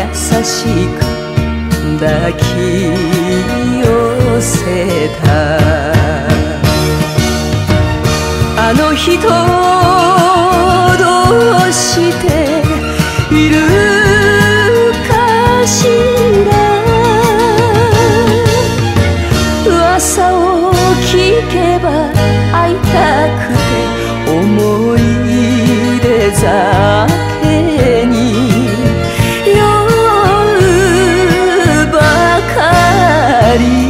しく抱き寄せた。あの人どうしているかしら。噂を聞けば会いたくて思い出酒に酔うばかり。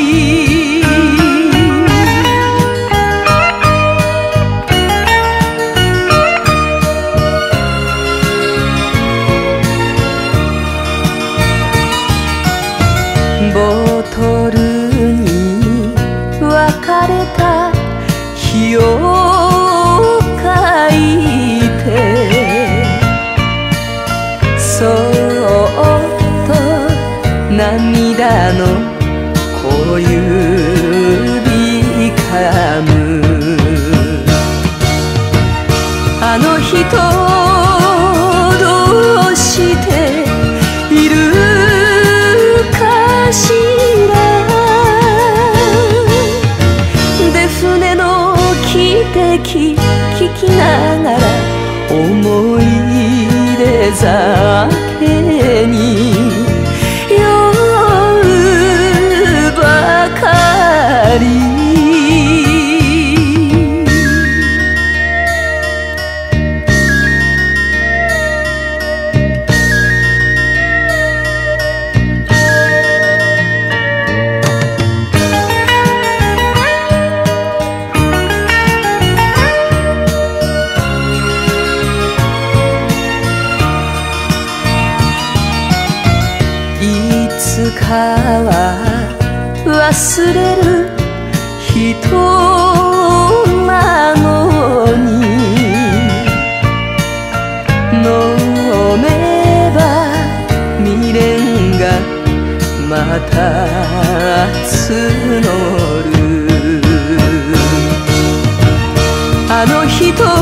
ボトルに別れた日を書いて、そっと涙の小指かむ。あの人どうしているかしら。出船の汽笛聞きながら思い出酒に酔うばかり。いつかは忘れる人なのに、飲めば未練がまた募る。あの人